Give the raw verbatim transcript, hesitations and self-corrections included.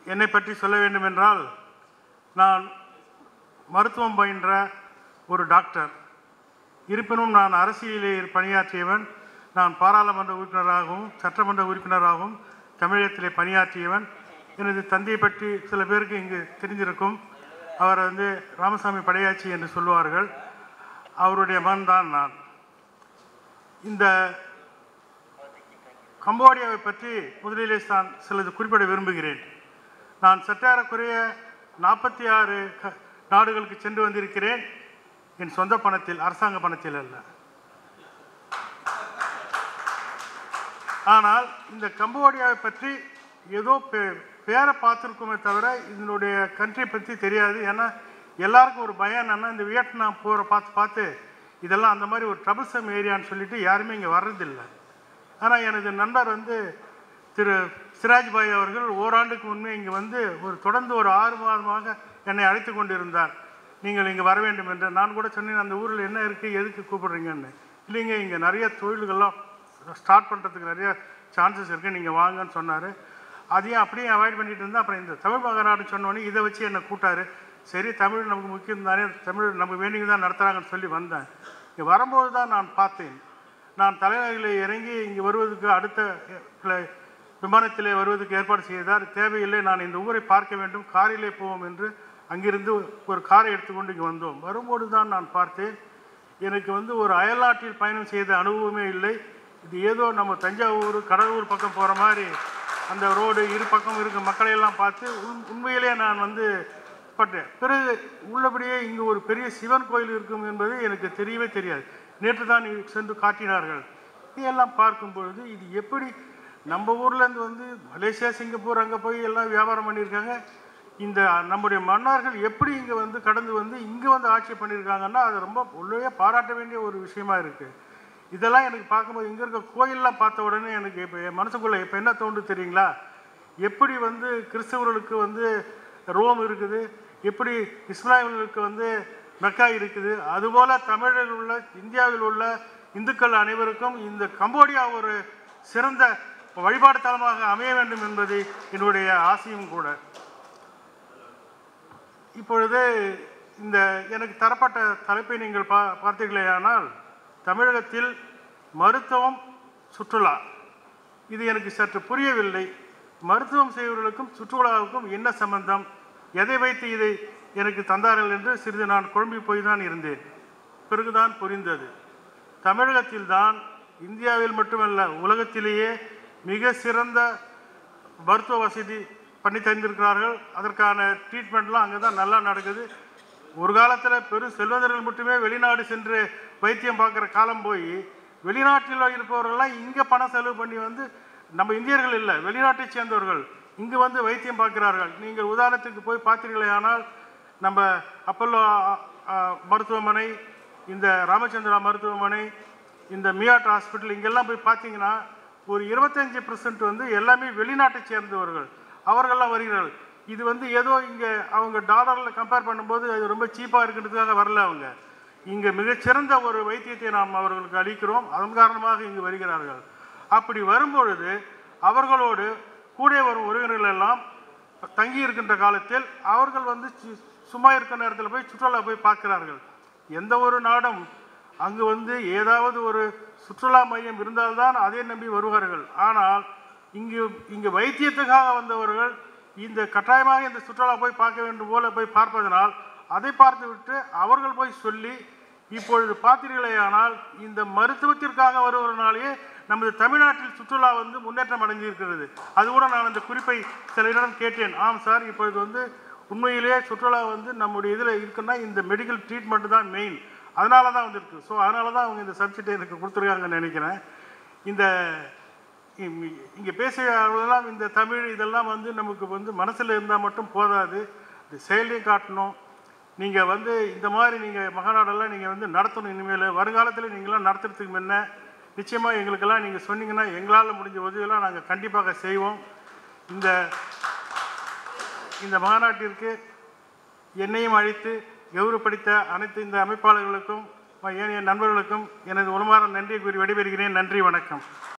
என்னை பற்றி சொல்ல வேண்டும் என்றால், நான் மருத்துவம் பயின்ற ஒரு டாக்டர். இருப்பினும் நான் அரசியலில் பணியாற்றியவன். நான் பாராளுமன்ற உறுப்பினராகவும் சட்டமன்ற உறுப்பினராகவும் தமிழகத்திலே பணியாற்றியவன். எனது தந்தையை பற்றி சில பேருக்கு இங்கு தெரிஞ்சிருக்கும். அவர் வந்து ராமசாமி படையாச்சி என்று சொல்லுவார்கள். அவருடைய மகன்தான் நான். இந்த கம்போடியாவை பற்றி முதலிலே நான் சிலது குறிப்பிட விரும்புகிறேன். நான் சற்றேறக்குறைய நாற்பத்தி ஆறு நாடுகளுக்கு சென்று வந்திருக்கிறேன். என் சொந்த பணத்தில், அரசாங்க பணத்தில் அல்ல. ஆனால் இந்த கம்போடியாவை பற்றி ஏதோ பேரை பார்த்துருக்குமே தவிர இதனுடைய கண்ட்ரி பற்றி தெரியாது. ஏன்னா எல்லாருக்கும் ஒரு பயம் என்னன்னா, இந்த வியட்நாம் போகிற பார்த்து பார்த்து இதெல்லாம் அந்த மாதிரி ஒரு ட்ரபிள்சம் ஏரியான்னு சொல்லிட்டு யாருமே இங்கே வர்றதில்லை. ஆனால் எனது நண்பர் வந்து திரு சிராஜ்பாய் அவர்கள் ஓராண்டுக்கு முன்பே இங்கே வந்து ஒரு தொடர்ந்து ஒரு ஆறு மாதமாக என்னை அழைத்து கொண்டிருந்தார். நீங்கள் இங்கே வர வேண்டும் என்று. நான் கூட சொன்னேன், அந்த ஊரில் என்ன இருக்குது, எதுக்கு கூப்பிடுறீங்கன்னு. இல்லைங்க, இங்கே நிறைய தொழில்கள்லாம் ஸ்டார்ட் பண்ணுறதுக்கு நிறைய சான்சஸ் இருக்குது, நீங்கள் வாங்கன்னு சொன்னார். அதையும் அப்படியே அவாய்ட் பண்ணிட்டு இருந்தால் அப்புறம் இந்த தமிழ் மகாநாடு சொன்னோன்னே இதை வச்சு என்னை கூட்டார். சரி, தமிழ் நமக்கு முக்கியம் தானே, தமிழ் நம்ம வேண்டிங்க தான் நடத்துகிறாங்கன்னு சொல்லி வந்தேன். இங்கே வரும்போது தான் நான் பார்த்தேன். நான் தலைநகரில் இறங்கி இங்கே வருவதற்கு அடுத்த விமானத்திலே வருவதற்கு ஏற்பாடு செய்தார். தேவையில்லை, நான் இந்த ஊரை பார்க்க வேண்டும், காரிலே போவோம் என்று அங்கிருந்து ஒரு காரை எடுத்துக்கொண்டு இங்கே வந்தோம். வரும்போது தான் நான் பார்த்தேன், எனக்கு வந்து ஒரு அயல்நாட்டில் பயணம் செய்த அனுபவமே இல்லை. இது ஏதோ நம்ம தஞ்சாவூர் கடலூர் பக்கம் போகிற மாதிரி அந்த ரோடு இரு பக்கம் இருக்க மக்களையெல்லாம் பார்த்து உண் உண்மையிலே நான் வந்து பட்டேன். பிறகு உள்ளபடியே இங்கு ஒரு பெரிய சிவன் கோயில் இருக்கும் என்பது எனக்கு தெரியவே தெரியாது. நேற்று தான் சென்று காட்டினார்கள். இதையெல்லாம் பார்க்கும் பொழுது இது எப்படி நம்ம ஊர்லேருந்து வந்து மலேசியா, சிங்கப்பூர் அங்கே போய் எல்லாம் வியாபாரம் பண்ணியிருக்காங்க. இந்த நம்முடைய மன்னர்கள் எப்படி இங்கே வந்து கடந்து வந்து இங்கே வந்து ஆட்சி பண்ணியிருக்காங்கன்னா அது ரொம்ப உள்ளே பாராட்ட வேண்டிய ஒரு விஷயமா இருக்குது. இதெல்லாம் எனக்கு பார்க்கும்போது இங்கே இருக்க கோயிலெலாம் பார்த்த உடனே எனக்கு இப்போ என் மனசுக்குள்ளே இப்போ என்ன தோன்று தெரியுங்களா, எப்படி வந்து கிறிஸ்தவர்களுக்கு வந்து ரோம் இருக்குது, எப்படி இஸ்லாமியர்களுக்கு வந்து மெக்கா இருக்குது, அதுபோல் தமிழில் உள்ள இந்தியாவில் உள்ள இந்துக்கள் அனைவருக்கும் இந்த கம்போடியா ஒரு சிறந்த வழிபாடு தலமாக அமைய வேண்டும் என்பது என்னுடைய ஆசையும் கூட. இப்பொழுது இந்த எனக்கு தரப்பட்ட தலைப்பை நீங்கள் பா பார்த்தீர்களேயானால் தமிழகத்தில் மருத்துவம் சுற்றுலா, இது எனக்கு சற்று புரியவில்லை. மருத்துவம் செய்வர்களுக்கும் சுற்றுலாவுக்கும் என்ன சம்பந்தம், எதை வைத்து இதை எனக்கு தந்தார்கள் என்று சிறிது நான் குழம்பி போய் தான் இருந்தேன். பிறகுதான் புரிந்தது, தமிழகத்தில் தான் இந்தியாவில் மட்டுமல்ல உலகத்திலேயே மிக சிறந்த மருத்துவ வசதி பண்ணி தந்திருக்கிறார்கள். அதற்கான ட்ரீட்மெண்ட்லாம் அங்கே தான் நல்லா நடக்குது. ஒரு காலத்தில் பெரும் செல்வந்தர்கள் மட்டுமே வெளிநாடு சென்று வைத்தியம் பார்க்குற காலம் போய் வெளிநாட்டில் இருப்பவர்கள்லாம் இங்கே பணம் செலவு பண்ணி வந்து நம்ம இந்தியர்கள் இல்லை, வெளிநாட்டை சேர்ந்தவர்கள் இங்கே வந்து வைத்தியம் பார்க்கிறார்கள். நீங்கள் உதாரணத்துக்கு போய் பார்த்தீர்களே ஆனால் நம்ம அப்பல்லோ மருத்துவமனை, இந்த ராமச்சந்திரா மருத்துவமனை, இந்த மியாட் ஹாஸ்பிட்டல் இங்கெல்லாம் போய் பார்த்தீங்கன்னா ஒரு இருபத்தஞ்சி பர்சன்ட் வந்து எல்லாமே வெளிநாட்டை சேர்ந்தவர்கள் அவர்கள்லாம் வருகிறார்கள். இது வந்து ஏதோ இங்கே அவங்க டாலரில் கம்பேர் பண்ணும்போது அது ரொம்ப சீப்பாக இருக்கிறதுக்காக வரல. அவங்க இங்கே மிகச்சிறந்த ஒரு வைத்தியத்தை நாம் அவர்களுக்கு அளிக்கிறோம், அதன் காரணமாக இங்கு வருகிறார்கள். அப்படி வரும்பொழுது அவர்களோடு கூட வரும் உறவினர்கள் எல்லாம் தங்கி இருக்கின்ற காலத்தில் அவர்கள் வந்து சும்மா இருக்கிற நேரத்தில் போய் சுற்றுலா போய் பார்க்கிறார்கள். எந்த ஒரு நாடும் அங்கு வந்து ஏதாவது ஒரு சுற்றுலா மையம் இருந்தால்தான் அதை நம்பி வருவார்கள். ஆனால் இங்கு இங்கு வைத்தியத்துக்காக வந்தவர்கள் இந்த கட்டாயமாக இந்த சுற்றுலா போய் பார்க்க வேண்டும் போல போய் பார்ப்பதனால் அதை பார்த்து விட்டு அவர்கள் போய் சொல்லி இப்பொழுது பார்த்தீர்களேயானால் இந்த மருத்துவத்திற்காக வருவதனாலேயே நமது தமிழ்நாட்டில் சுற்றுலா வந்து முன்னேற்றம் அடைஞ்சிருக்கிறது. அது கூட நான் அந்த குறிப்பை சிலரிடம் கேட்டேன். ஆம் சார், இப்பொழுது வந்து உண்மையிலேயே சுற்றுலா வந்து நம்முடைய இதில் இருக்குன்னா இந்த மெடிக்கல் ட்ரீட்மெண்ட்டு தான் மெயின், அதனால தான் வந்துருக்கு. ஸோ அதனால தான் அவங்க இந்த சப்ஜெக்டை எனக்கு கொடுத்துருக்காங்கன்னு நினைக்கிறேன். இந்த இங்கே பேசுகிறவர்களெல்லாம் இந்த தமிழ் இதெல்லாம் வந்து நமக்கு வந்து மனசில் இருந்தால் மட்டும் போதாது, இந்த செயலையும் காட்டணும். நீங்கள் வந்து இந்த மாதிரி நீங்கள் மகாநாடெல்லாம் நீங்கள் வந்து நடத்தணும். இனிமேல் வருங்காலத்தில் நீங்களாம் நடத்துறதுக்கு முன்ன நிச்சயமாக எங்களுக்கெல்லாம் நீங்கள் சொன்னீங்கன்னா எங்களால் முடிஞ்ச உதவியெல்லாம் நாங்கள் கண்டிப்பாக செய்வோம். இந்த இந்த மாநாட்டிற்கு என்னையும் அழைத்து கௌரவப்படுத்த அனைத்து இந்த அமைப்பாளர்களுக்கும் ஏனைய நண்பர்களுக்கும் எனது உளமாற நன்றி கூறி விடைபெறுகிறேன். நன்றி, வணக்கம்.